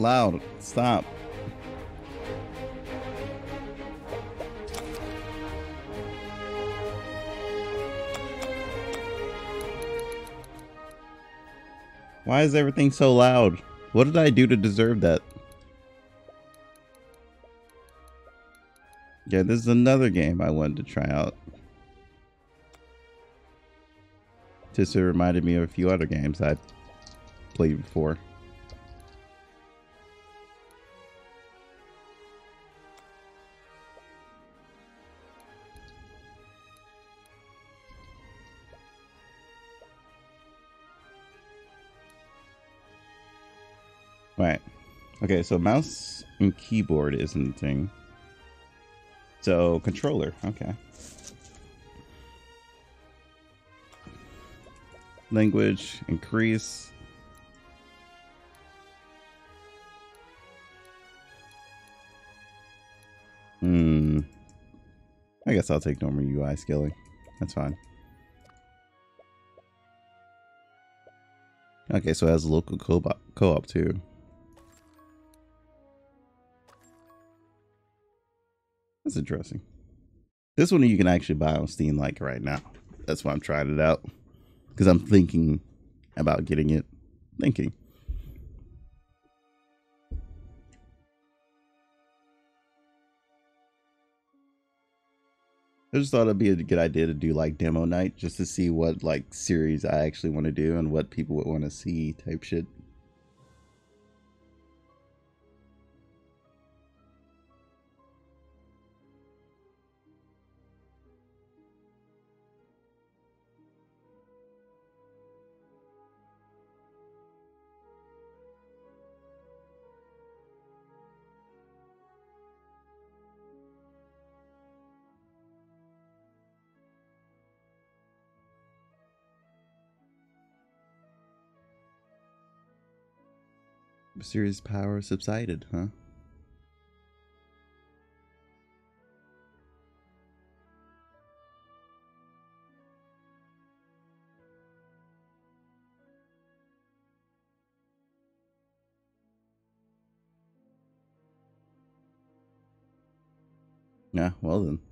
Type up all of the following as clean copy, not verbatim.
Loud. Stop. Why is everything so loud? What did I do to deserve that? Yeah, this is another game I wanted to try out. Just it reminded me of a few other games I played before. Right. Okay, so mouse and keyboard isn't a thing. So controller, okay. Language, increase. I guess I'll take normal UI scaling. That's fine. Okay, so it has local co-op too. That's interesting. This one you can actually buy on Steam like right now. That's why I'm trying it out. Because I'm thinking about getting it. I just thought it'd be a good idea to do like demo night just to see what like series I actually want to do and what people would want to see type shit. Mysterious power subsided, huh? Yeah, well then.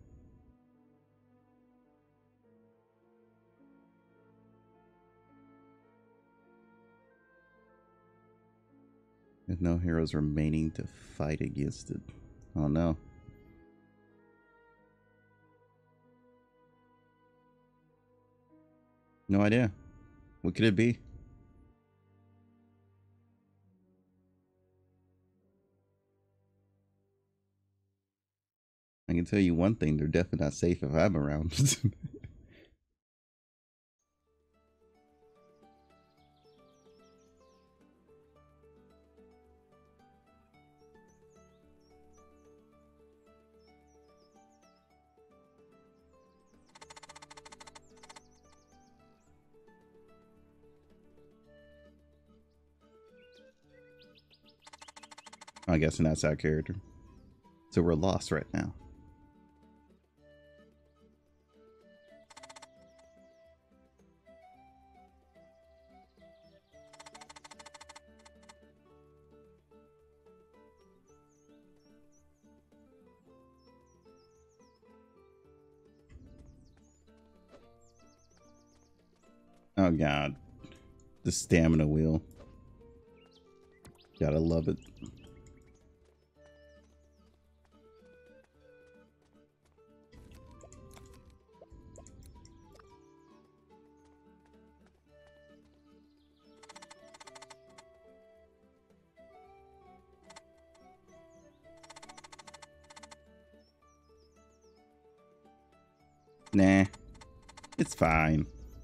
With no heroes remaining to fight against it. Oh no. No idea. What could it be? I can tell you one thing, they're definitely not safe if I'm around. I'm guessing that's our character. So we're lost right now. Oh god. The stamina wheel. Gotta love it. Nah. It's fine.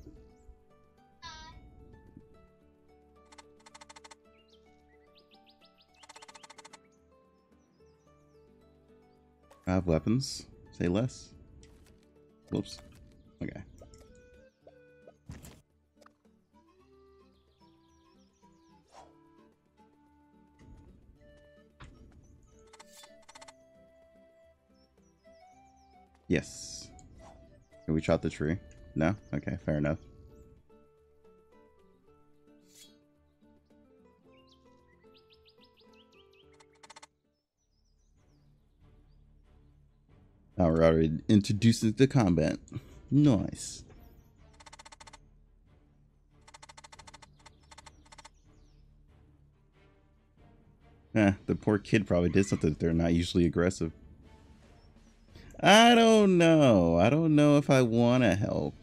I have weapons. Say less. Whoops. Okay. Yes. Can we chop the tree? No? Okay, fair enough. Now we're already introducing to combat. Nice. The poor kid probably did something that they're not usually aggressive. I don't know. I don't know if I want to help.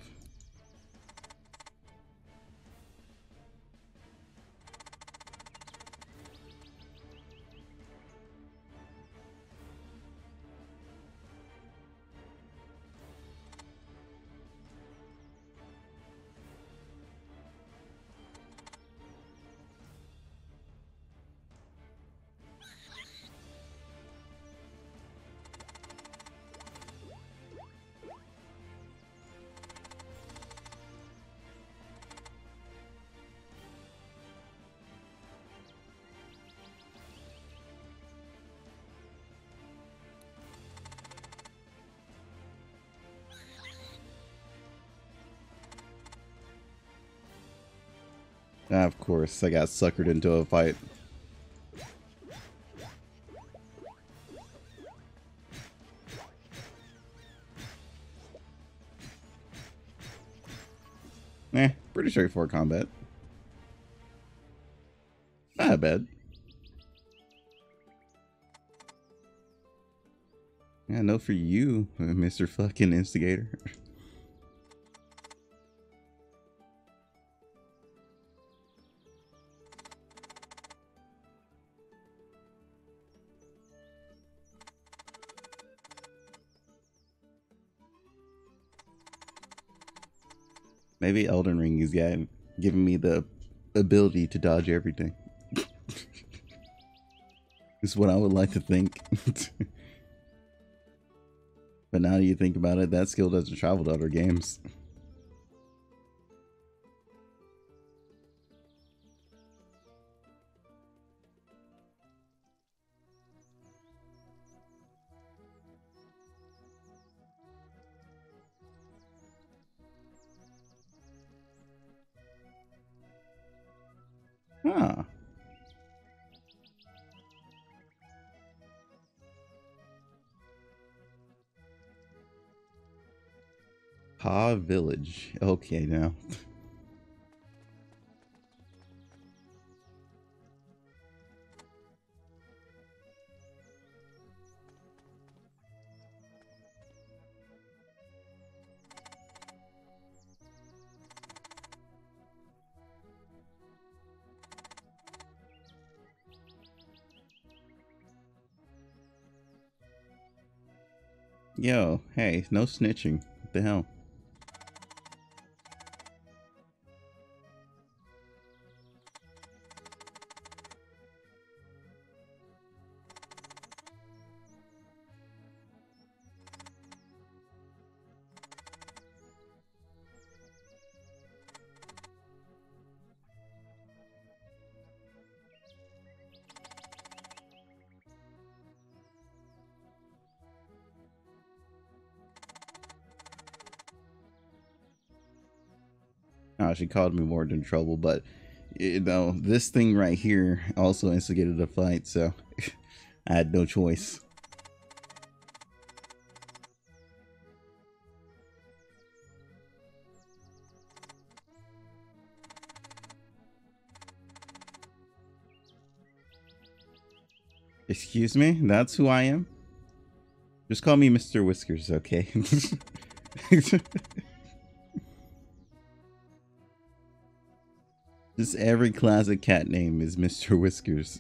Of course, I got suckered into a fight. Pretty straightforward combat. Not bad. Yeah, no for you, Mr. Fucking Instigator. Maybe Elden Ring is giving me the ability to dodge everything. Is what I would like to think. But now you think about it, that skill doesn't travel to other games. Huh. Ha Village. Okay, now. Yo, hey, no snitching. What the hell? Oh, she called me more than trouble, but you know, this thing right here also instigated a fight, so I had no choice. Excuse me? That's who I am? Just call me Mr. Whiskers, okay? Just every classic cat name is Mr. Whiskers.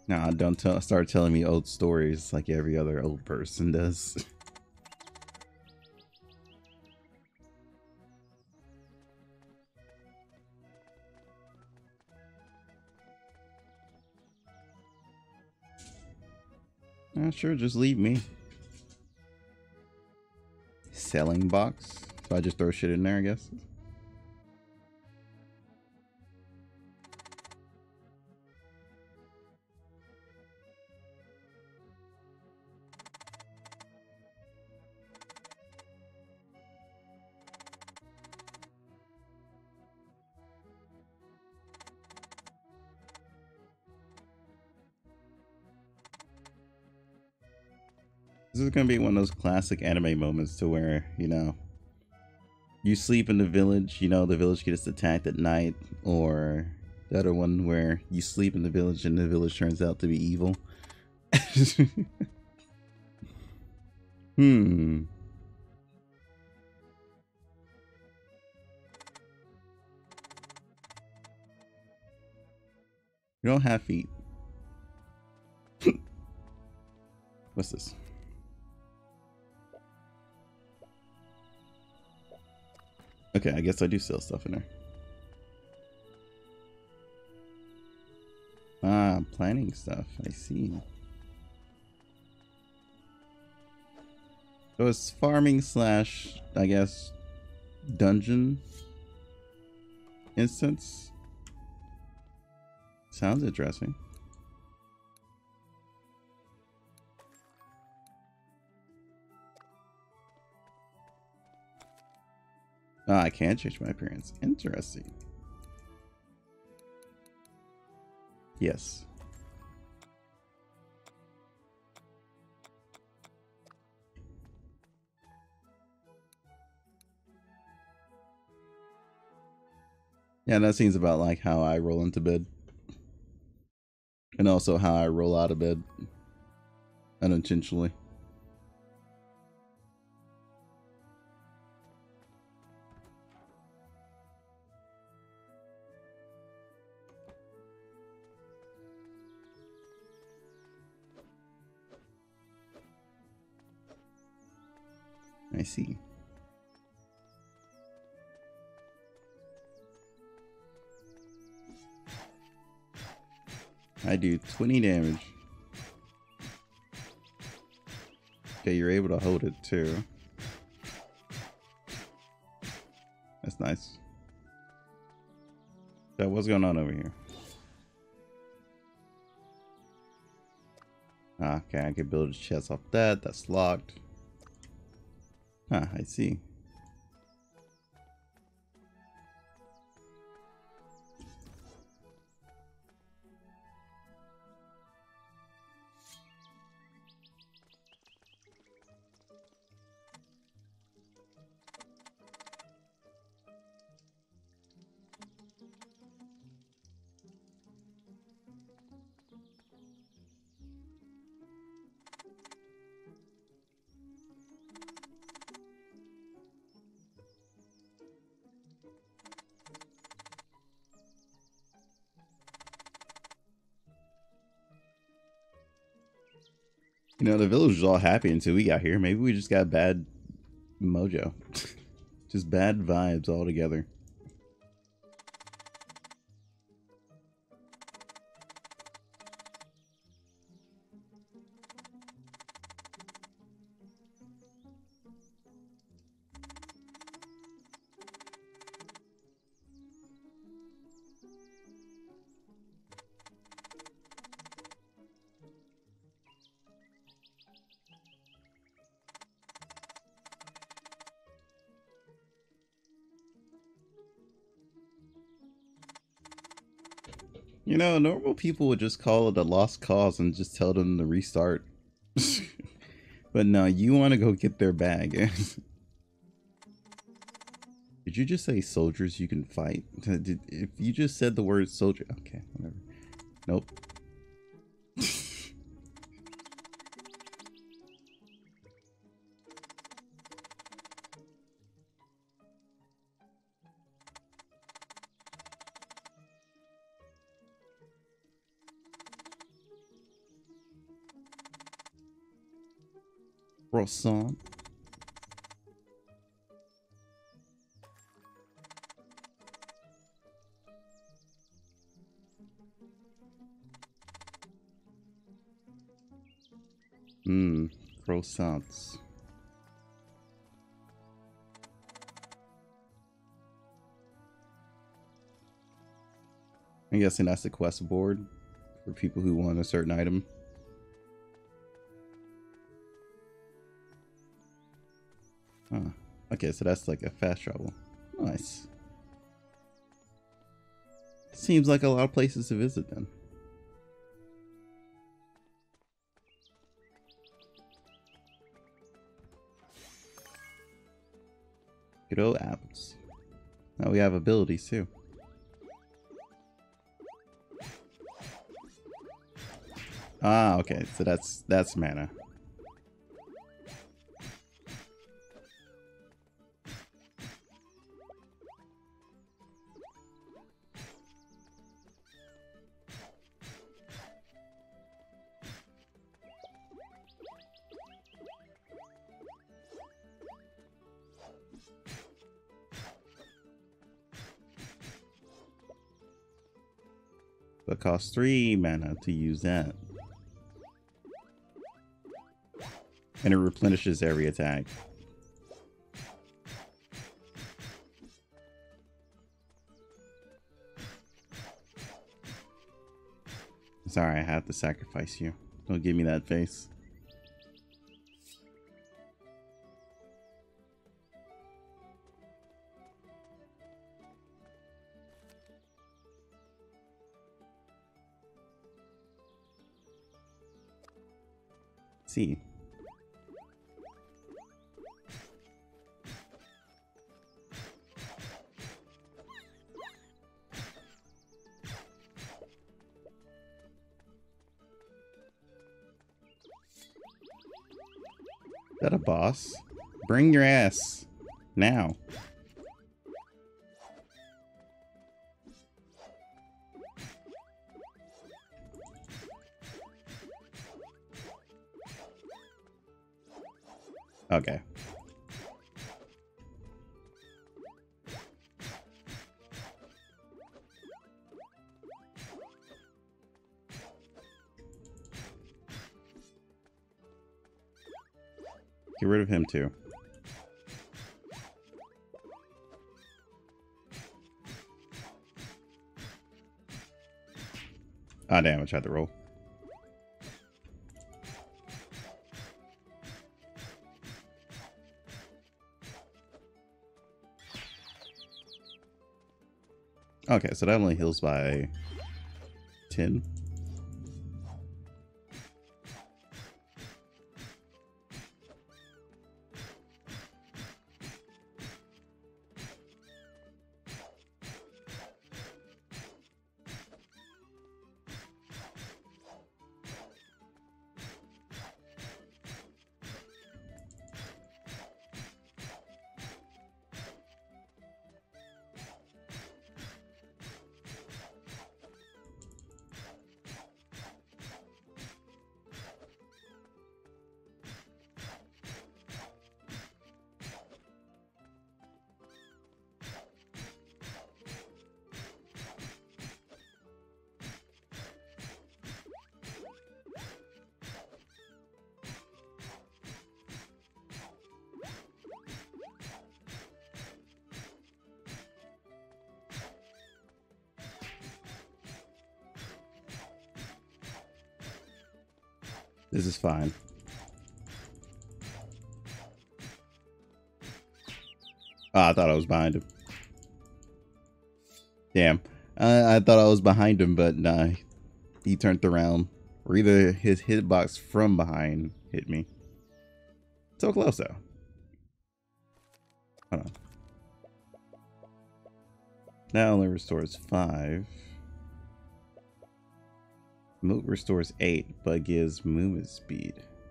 Nah, don't start telling me old stories like every other old person does. Sure, just leave me. Selling box? So I just throw shit in there, I guess? This is gonna be one of those classic anime moments to where, you know, you sleep in the village, you know, the village gets attacked at night, or the other one where you sleep in the village and the village turns out to be evil. Hmm. You don't have feet. What's this? Okay, I guess I do sell stuff in there. Ah, planning stuff. I see. So it's farming slash, I guess, dungeon instance. Sounds interesting. Ah, I can't change my appearance. Interesting. Yes. Yeah, that seems about like how I roll into bed. And also how I roll out of bed. Unintentionally. I see. I do 20 damage. Okay, you're able to hold it too. That's nice. So what's going on over here? Okay, I can build a chest off that. That's locked. Ah, I see. You know, the village was all happy until we got here. Maybe we just got bad mojo. Just bad vibes altogether. You know, normal people would just call it a lost cause and just tell them to restart. But no, you want to go get their bag. Did you just say soldiers you can fight? If you just said the word soldier, okay, whatever. Nope. Croissant. Croissants. I'm guessing that's the quest board for people who want a certain item. Huh. Okay, so that's like a fast travel. Nice. Seems like a lot of places to visit then. Good old apples. Now we have abilities too. Ah, okay, so that's mana. But costs 3 mana to use that. And it replenishes every attack. Sorry, I have to sacrifice you. Don't give me that face. See. Is that a boss? Bring your ass. Now. Okay. Get rid of him too. Ah, damn, I tried to roll. Okay, so that only heals by 10. This is fine. Oh, I thought I was behind him. Damn. I thought I was behind him, but nah. He turned around. Or either his hitbox from behind hit me. So close, though. Hold on. Now only restores 5. Moot restores 8, but gives movement speed.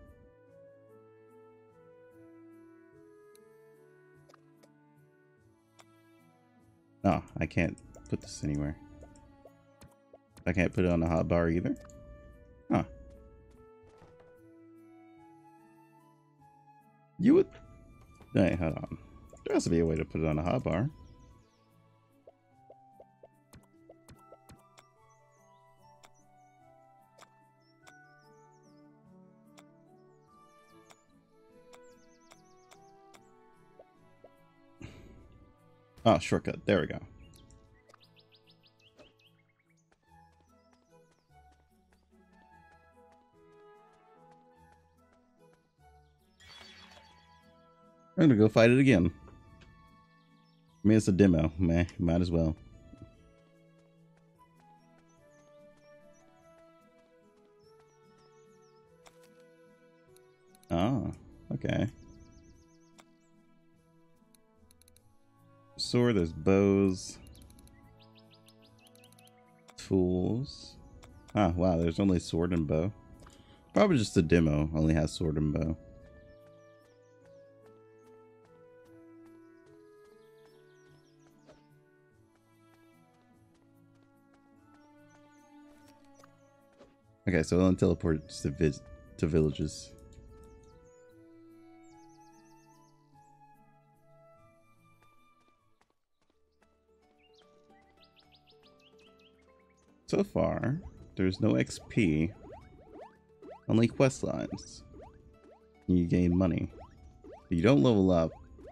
Oh, I can't put this anywhere. I can't put it on the hotbar either. Huh. You would... Hey, hold on. There has to be a way to put it on a hotbar. Oh, shortcut. There we go. I'm gonna go fight it again. I mean, it's a demo. Man, might as well. Oh, okay. Sword, there's bows. Tools. Ah, wow, there's only sword and bow. Probably just the demo only has sword and bow. Okay, so it'll teleport to villages. So far, there's no XP, only quest lines. You gain money. You don't level up.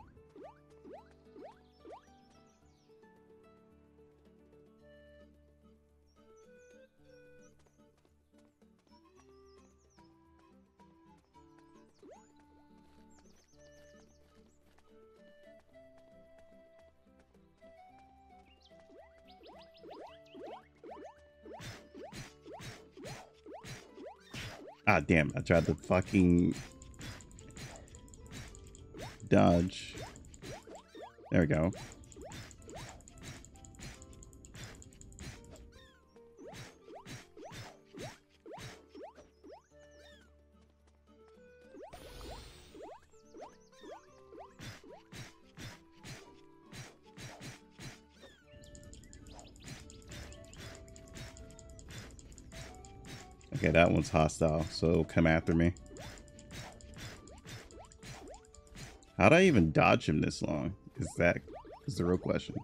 Ah, damn, I tried to fucking dodge. There we go. Okay, that one's hostile, so come after me. How'd I even dodge him this long? Is the real question.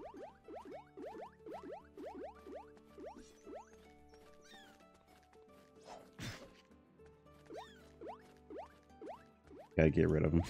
Gotta get rid of him.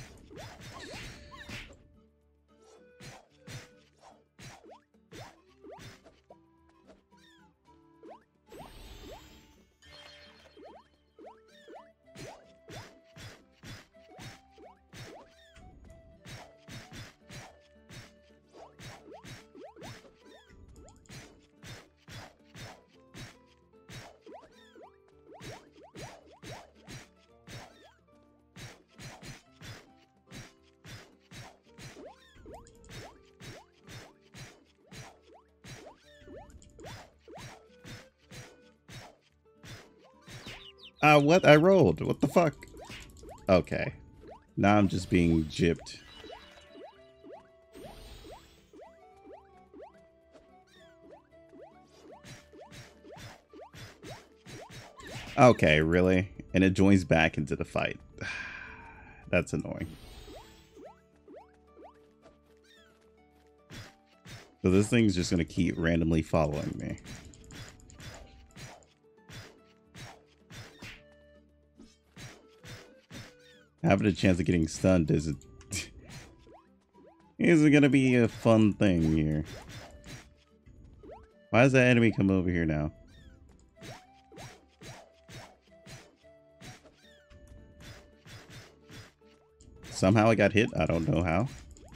What? I rolled. What the fuck? Okay. Now I'm just being gypped. Okay, really? And it joins back into the fight. That's annoying. So this thing's just gonna keep randomly following me. Having a chance of getting stunned isn't gonna be a fun thing here. Why does that enemy come over here now? Somehow I got hit. I don't know how.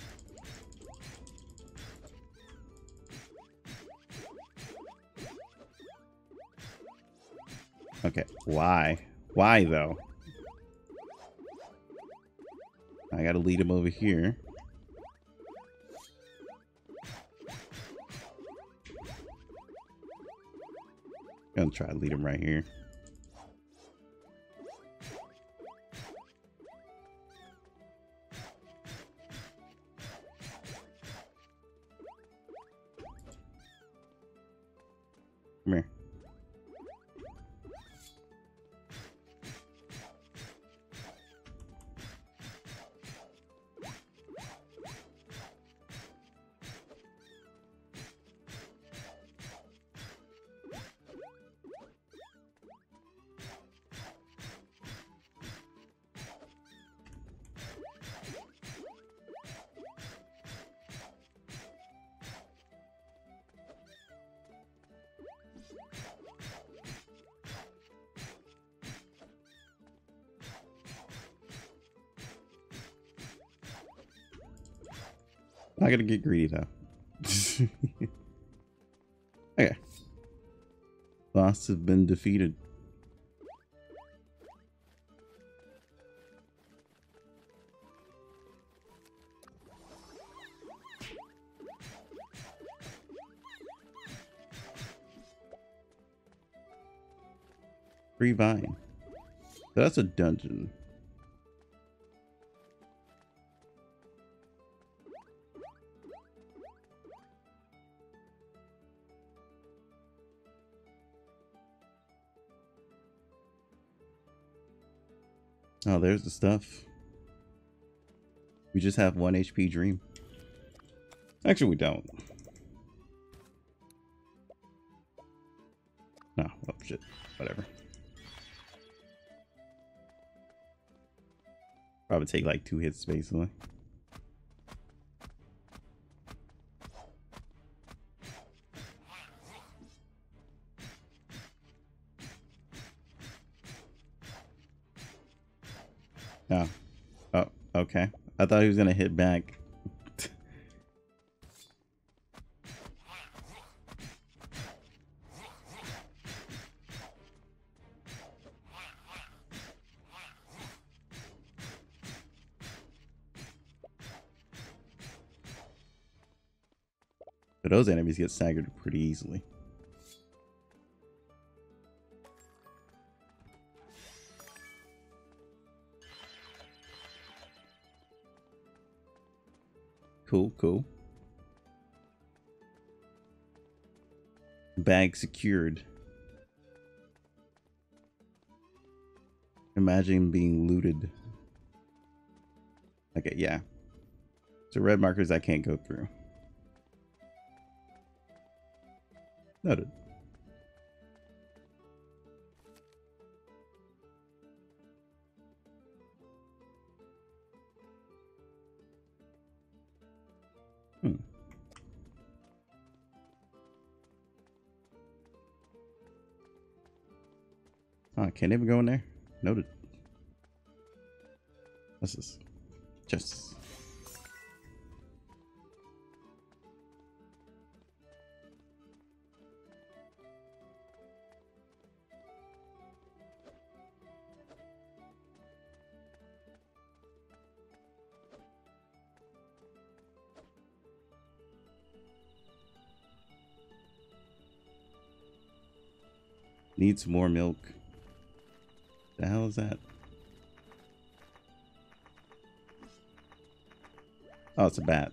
Okay, why? Why though? I gotta lead him over here. Gonna try to lead him right here. Come here. Not gonna get greedy though. Okay. Boss have been defeated. Free vine. So that's a dungeon. Oh, there's the stuff. We just have 1 HP dream. Actually, we don't. No, oh shit. Whatever. Probably take like 2 hits basically. Oh. Oh, okay. I thought he was gonna hit back. But those enemies get staggered pretty easily. Cool, cool. Bag secured. Imagine being looted. Okay, yeah. So red markers I can't go through. Noted. Oh, I can't even go in there. Noted. What's this? Chests. Needs more milk. The hell is that? Oh, it's a bat.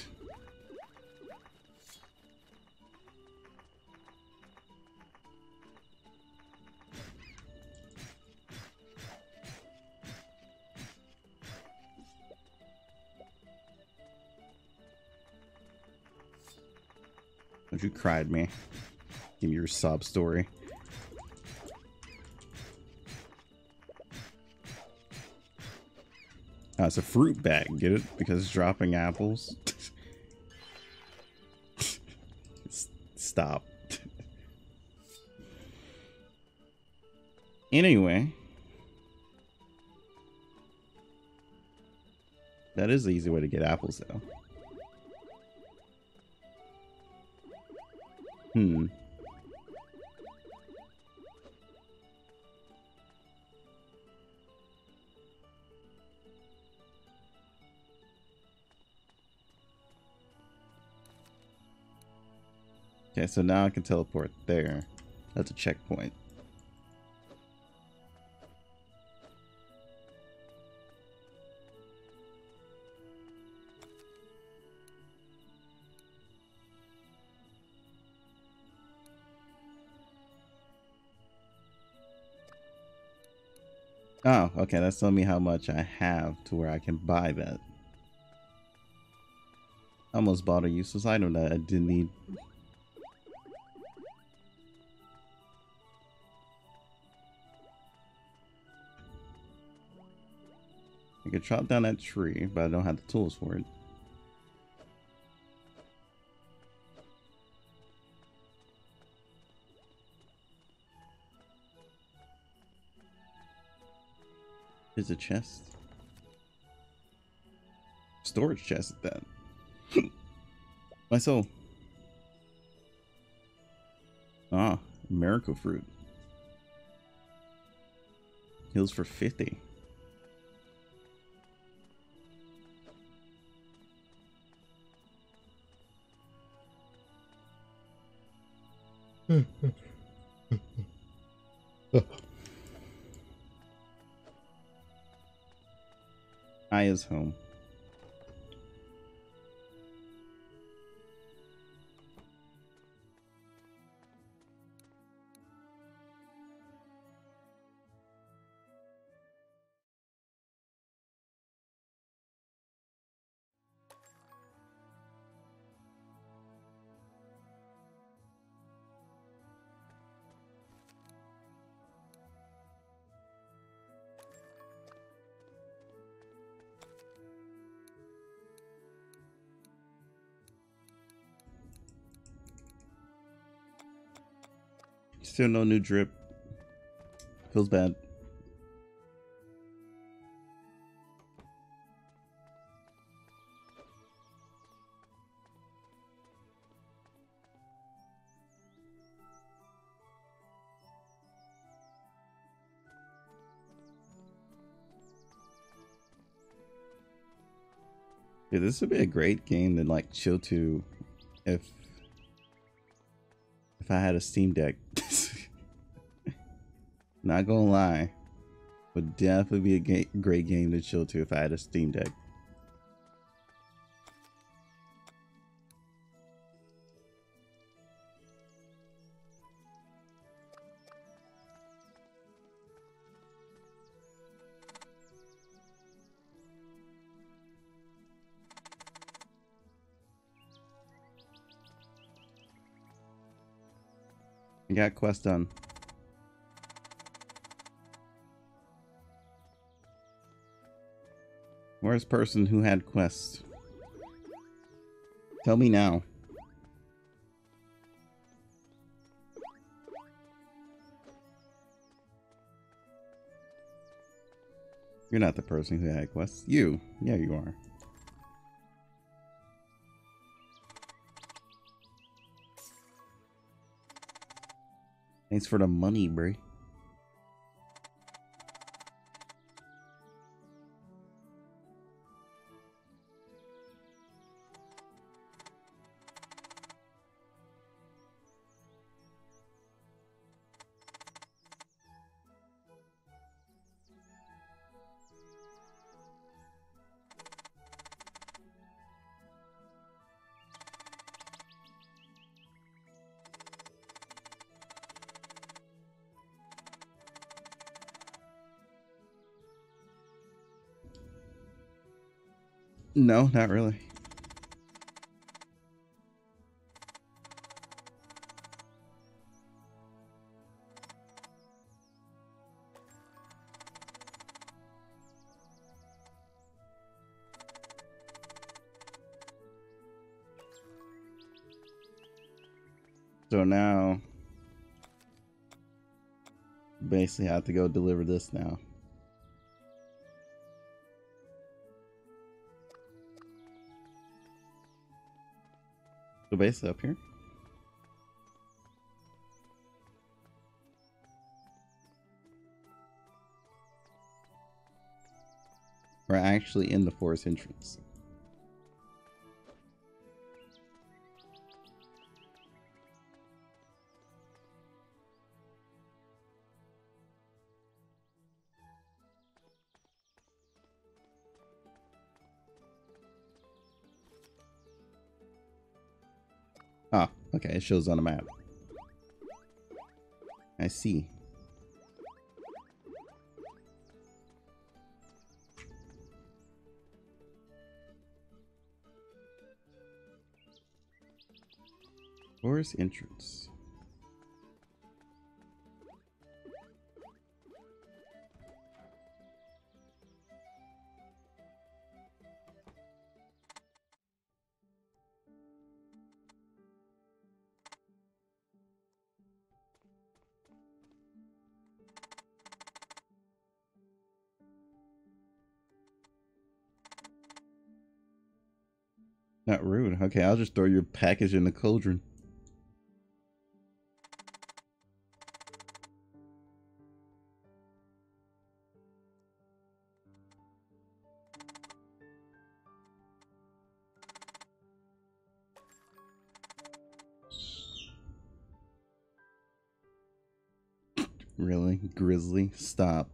Don't you cry at me. Give me your sob story. Oh, it's a fruit bag. Get it? Because it's dropping apples. Stop. Anyway. That is the easy way to get apples, though. Okay, so now I can teleport there. That's a checkpoint. Oh, okay, that's telling me how much I have to where I can buy that. I almost bought a useless item that I didn't need. I could chop down that tree, but I don't have the tools for it. Here's a chest. Storage chest at that. My soul. Ah, miracle fruit. Heals for 50. Aya's home. Still no new drip. Feels bad. Yeah, this would be a great game to like chill to if I had a Steam Deck. Not gonna lie. Would definitely be a great game to chill to if I had a Steam Deck. I got quest done. Where's person who had quest? Tell me now. You're not the person who had quest. You. Yeah, you are. Thanks for the money, Bray. No, not really. So now, basically, I have to go deliver this now. So basically, up here. We're actually in the forest entrance. Ah, okay, it shows on the map. I see. Forest entrance. Not rude. Okay, I'll just throw your package in the cauldron. Really? Grizzly? Stop.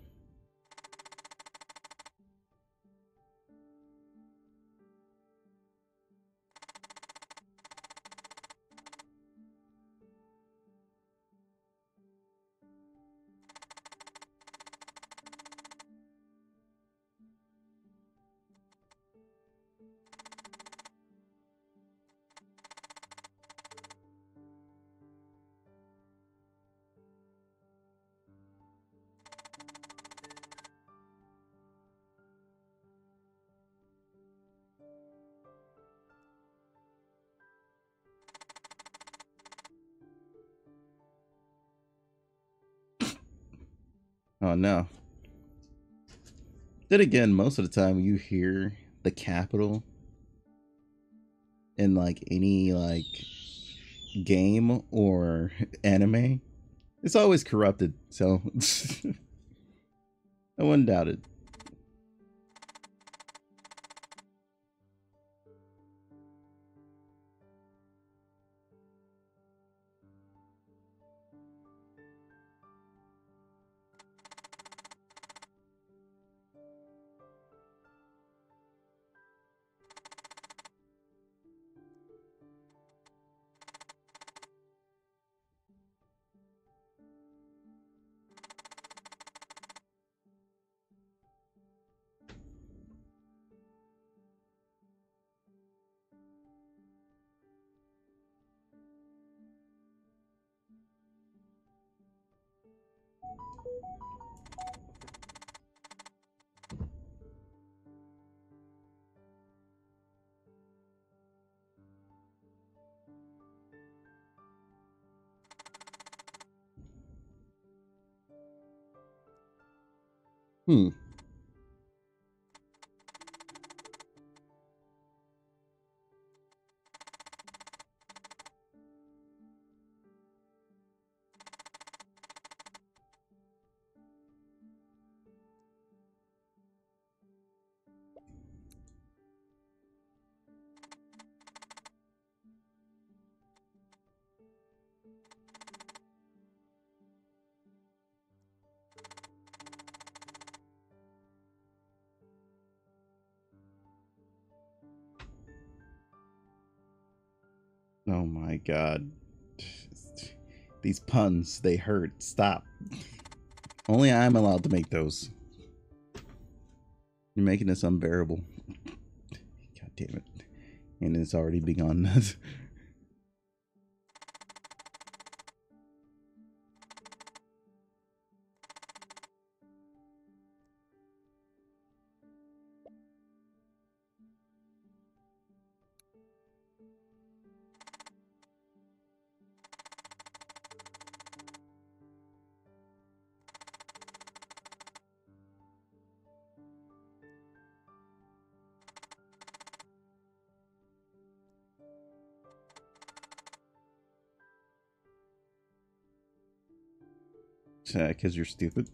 Oh no. Then again, most of the time you hear the capital in like any like game or anime, it's always corrupted. So I wouldn't doubt it. Hmm. Oh my god. These puns, they hurt. Stop. Only I'm allowed to make those. You're making this unbearable. God damn it. And it's already begun. Because you're stupid.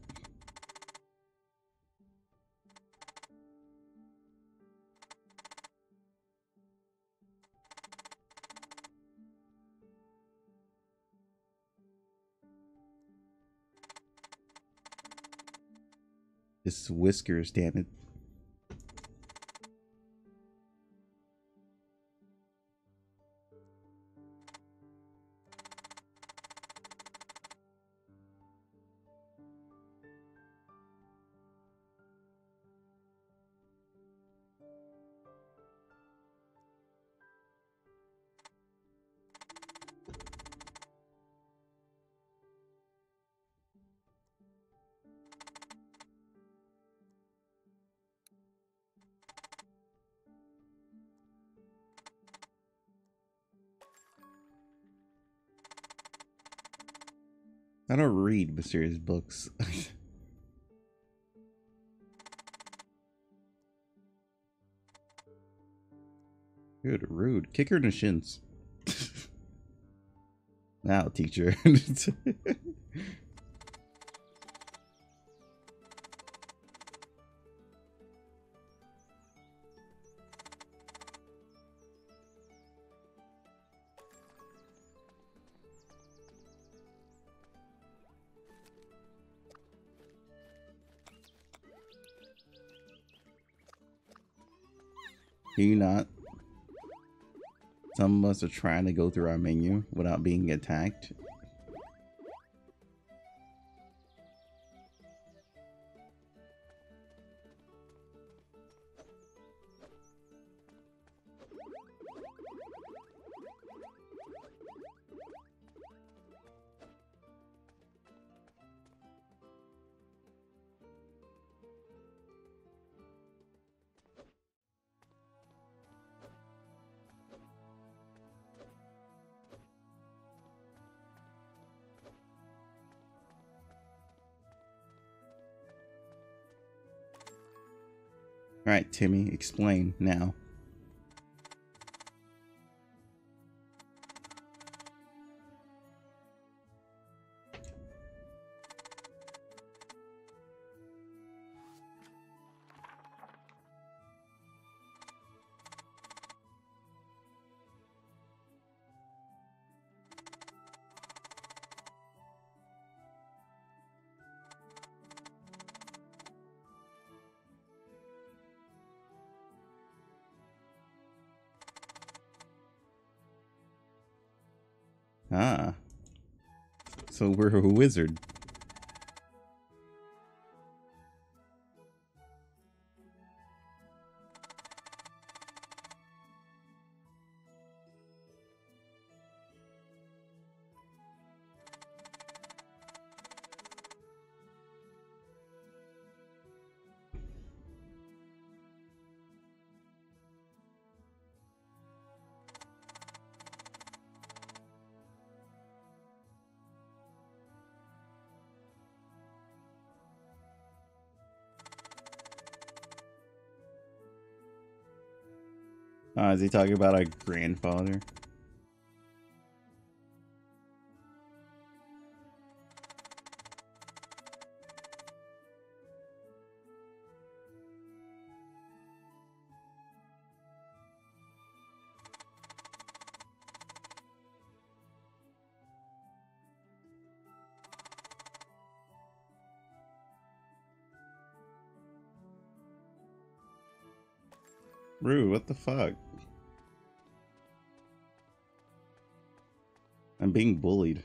It's whiskers, damn it. I don't read mysterious books. Good, rude. Kick her in the shins. Now, teacher. Can you not? Some of us are trying to go through our menu without being attacked. Alright, Timmy, explain now. Ah, so we're a wizard. Is he talking about our grandfather? Rue, what the fuck? I'm being bullied.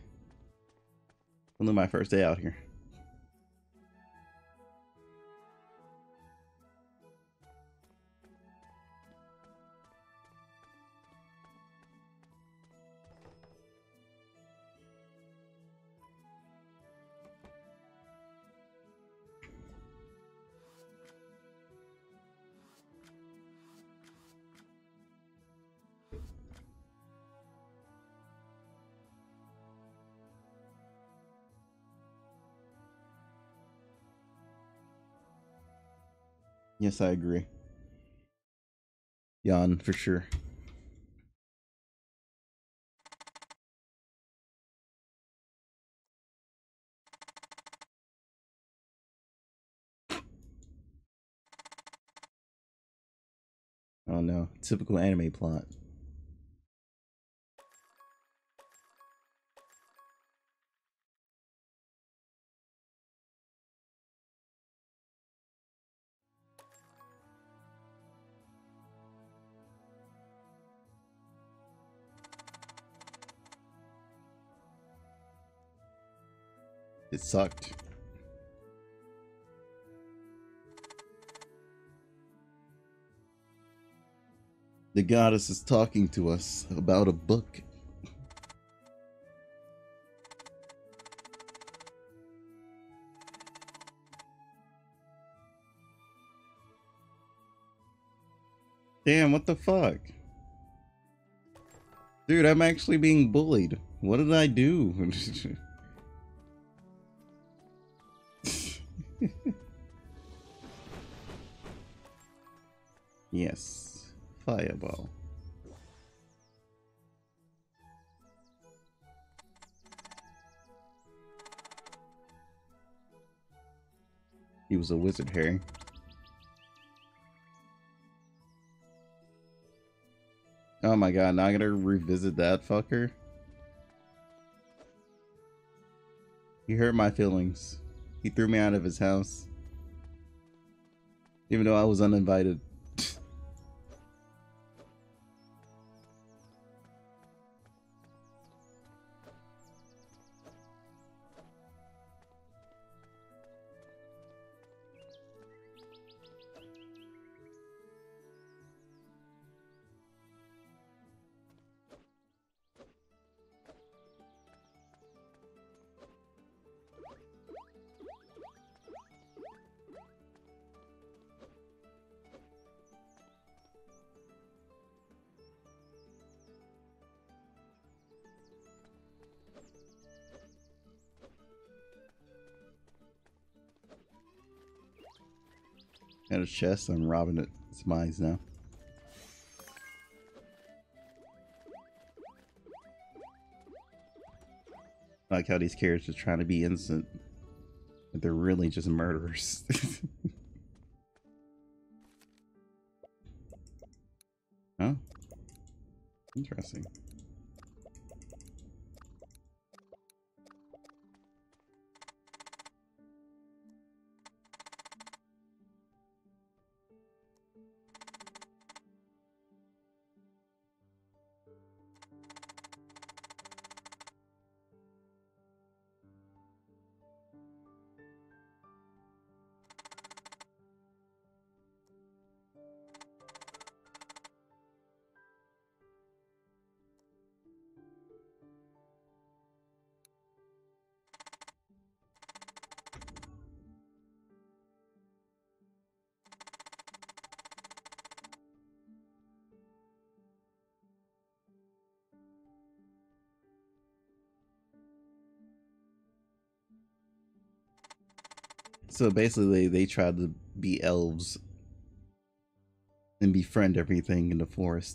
Only my first day out here. Yes, I agree. Yawn, for sure. Oh no, typical anime plot. It sucked. The goddess is talking to us about a book. Damn, what the fuck? Dude, I'm actually being bullied. What did I do? Yes. Fireball. He was a wizard, Harry. Oh my god, now I gotta revisit that fucker? He hurt my feelings. He threw me out of his house. Even though I was uninvited. Got a chest, I'm robbing it. It's mine now. I like how these characters are trying to be innocent, but they're really just murderers. Huh? Interesting. So basically, they tried to be elves and befriend everything in the forest.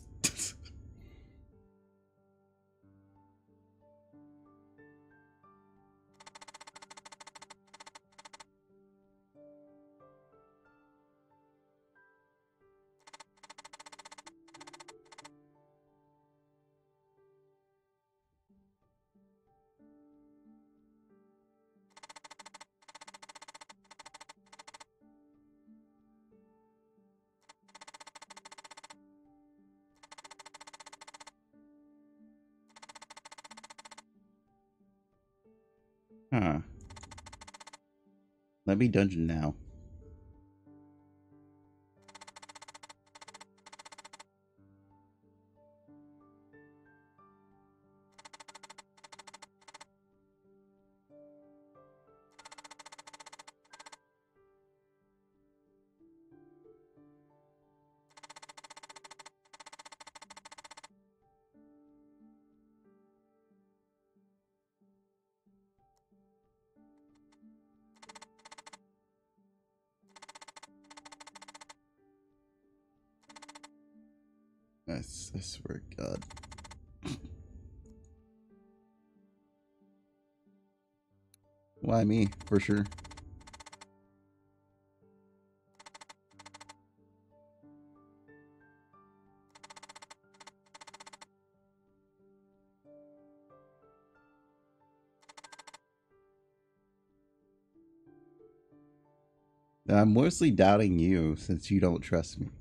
Huh. Let me dungeon now. I swear to God. Why me? For sure. I'm mostly doubting you since you don't trust me.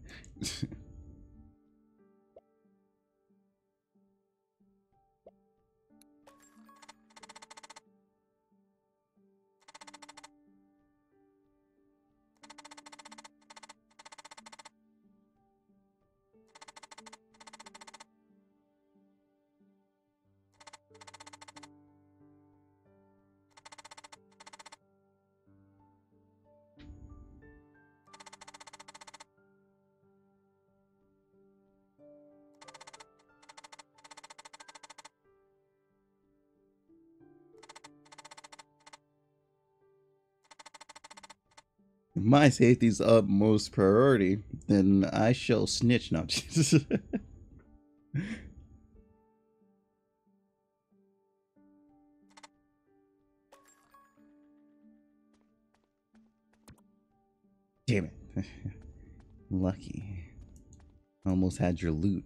If my safety's utmost priority, then I shall snitch. No, damn it. Lucky. Almost had your loot.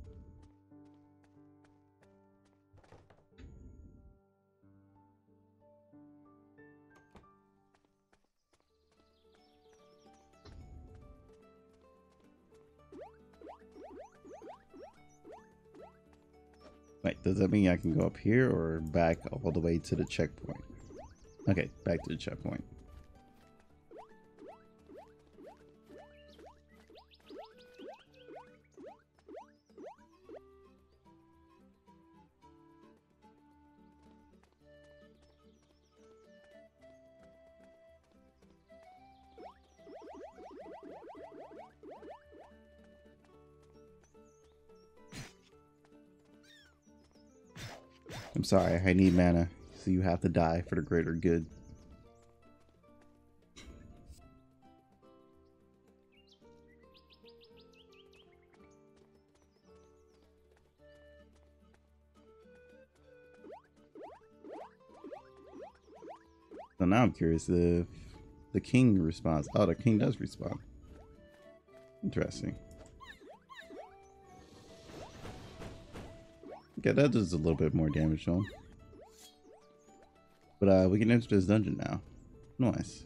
Wait, does that mean I can go up here or back all the way to the checkpoint? Okay, back to the checkpoint. I'm sorry, I need mana, so you have to die for the greater good. So now I'm curious if the king responds. Oh, the king does respond. Interesting. Okay, that does a little bit more damage to him. But we can enter this dungeon now. Nice.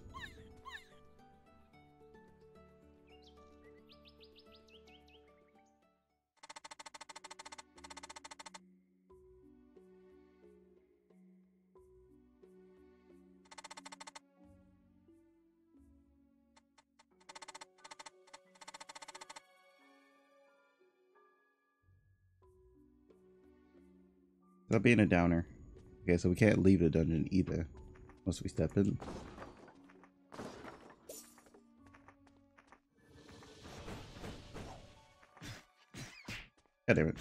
Stop being a downer. Okay, so we can't leave the dungeon either. Once we step in. God damn it.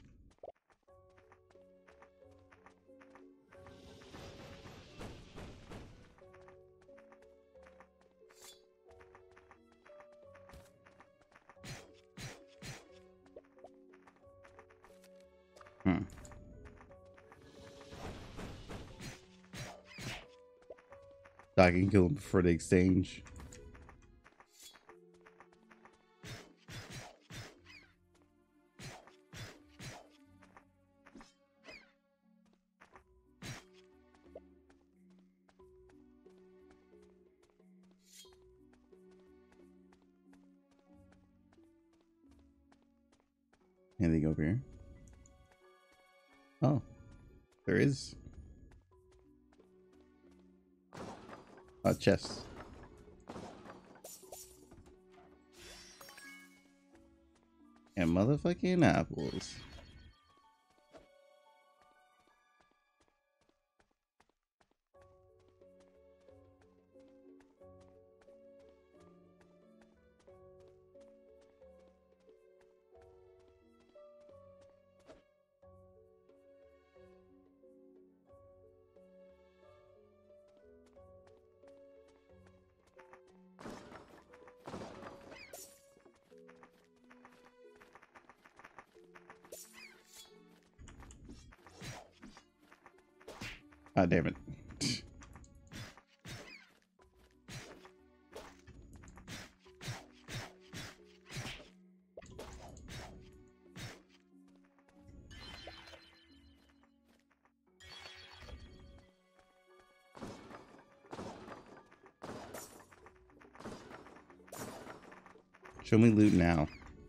I can kill him before the exchange. Anything over here? Oh, there is. A chest. And motherfucking apples. Ah, damn it. Show me loot now.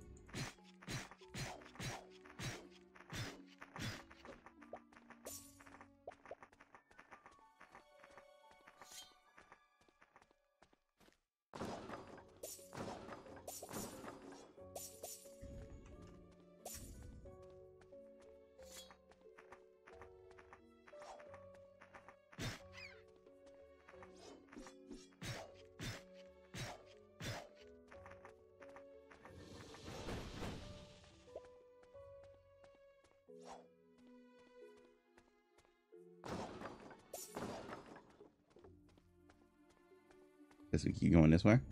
Guess we keep going this way.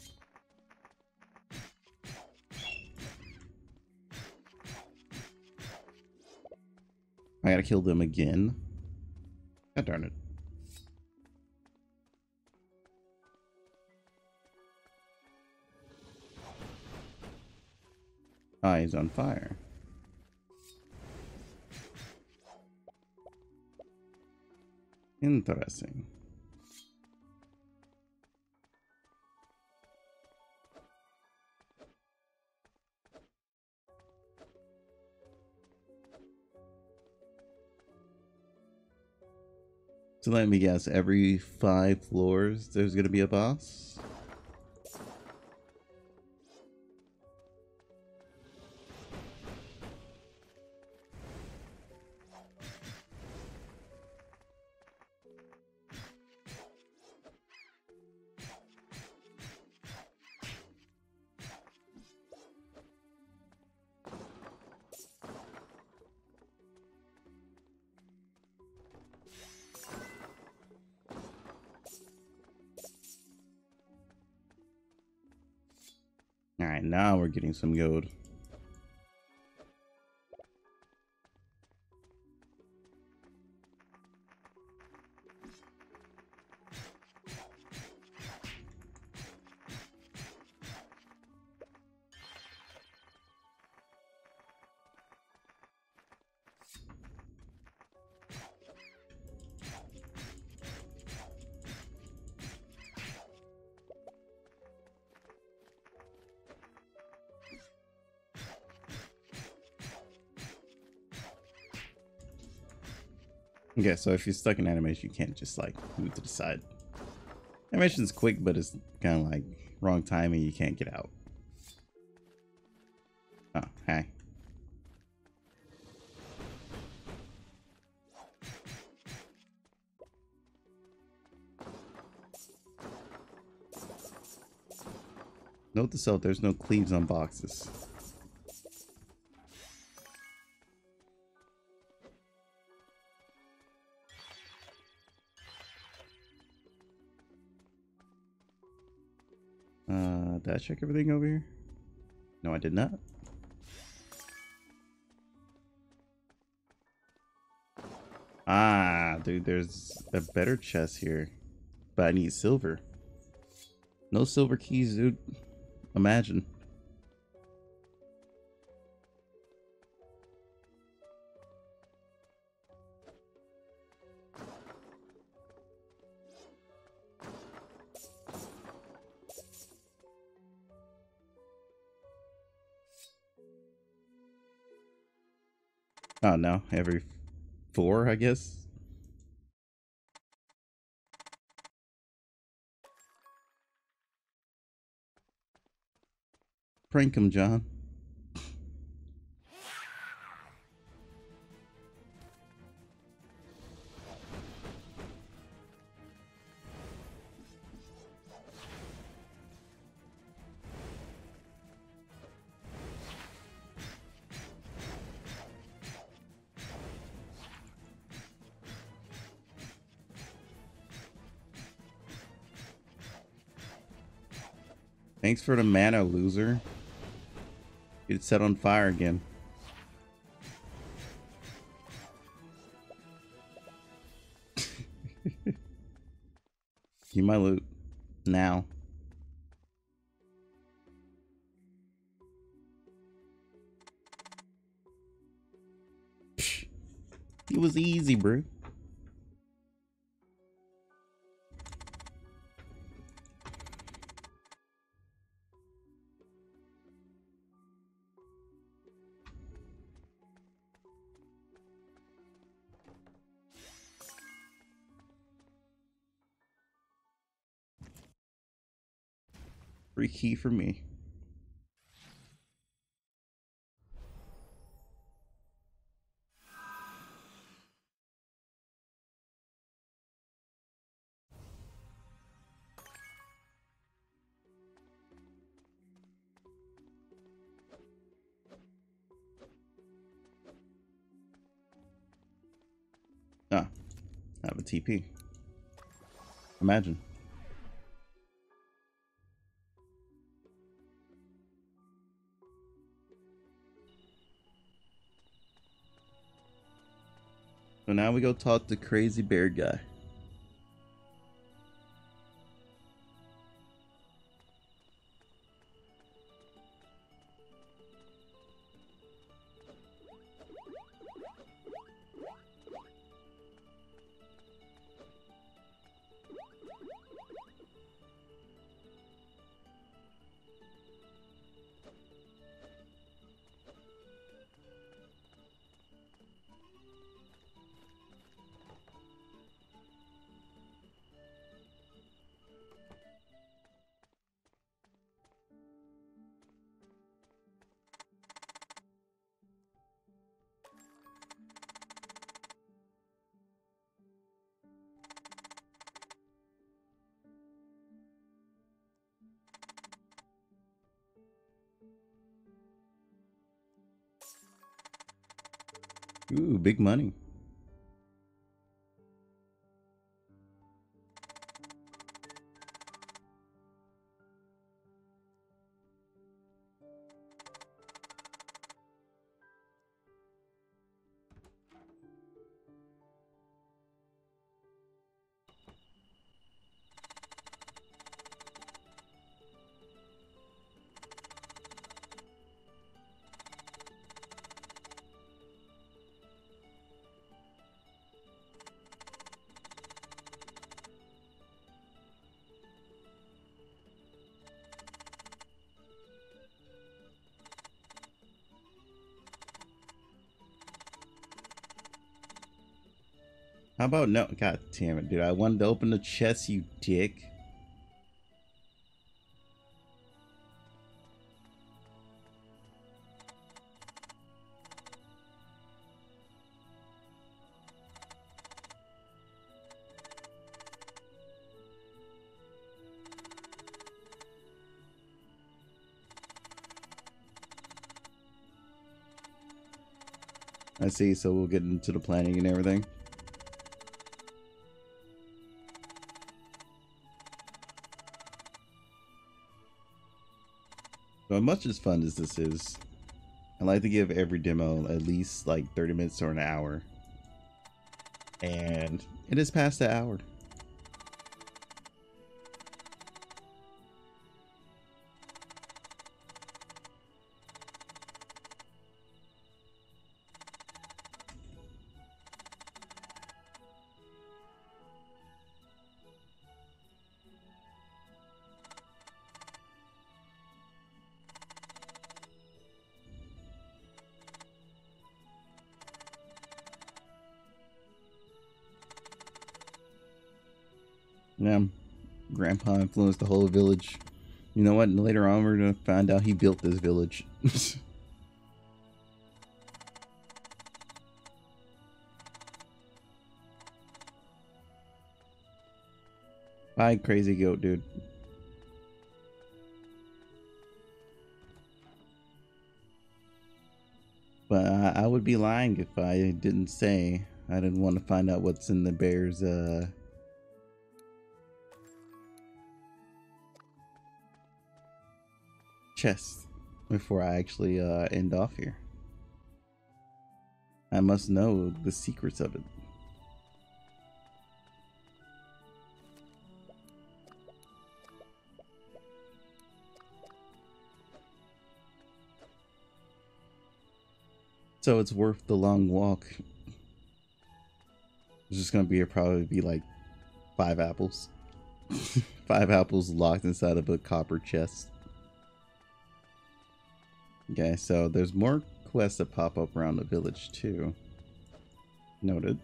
I gotta kill them again. God darn it. Ah, he's on fire. Interesting. So let me guess, every 5 floors there's gonna be a boss? Alright, now we're getting some gold. Okay, so if you're stuck in animation, you can't just like move to the side. Animation's quick, but it's kind of like wrong timing, you can't get out. Oh, hi. Note to self, there's no cleaves on boxes. Did I check everything over here? No, I did not. Ah, dude, there's a better chest here. But I need silver. No silver keys, dude. Imagine. Oh no, every 4, I guess. Prank him, John. Thanks for the mana, loser. Get set on fire again. Keep my loot. Now. Psh, it was easy, bro. Free key for me. Ah, I have a TP. Imagine. So now we go talk to crazy bear guy. Ooh, big money. How about no? God damn it, dude. I wanted to open the chest, you dick. I see, so we'll get into the planning and everything. But much as fun as this is, I like to give every demo at least like 30 minutes or an hour. And it is past the hour. Yeah, Grandpa influenced the whole village. You know what? Later on, we're gonna find out he built this village. Bye, crazy goat, dude. But I would be lying if I didn't say I didn't want to find out what's in the bear's chest before I actually end off here. I must know the secrets of it. So it's worth the long walk. It's just gonna probably be like 5 apples. 5 apples locked inside of a copper chest. Okay, so there's more quests that pop up around the village too. Noted.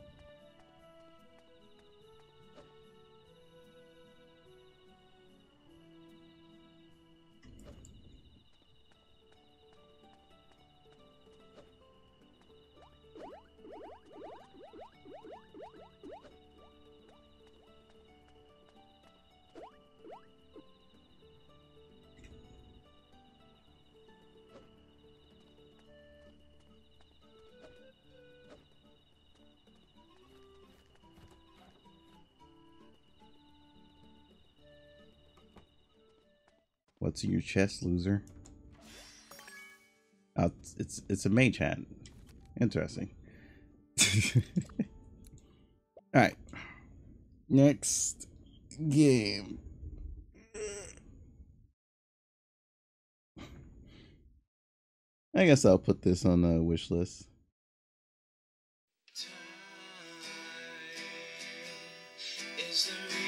What's in your chest, loser? Oh, it's a mage hat. Interesting. All right. Next game. I guess I'll put this on the wish list. Is the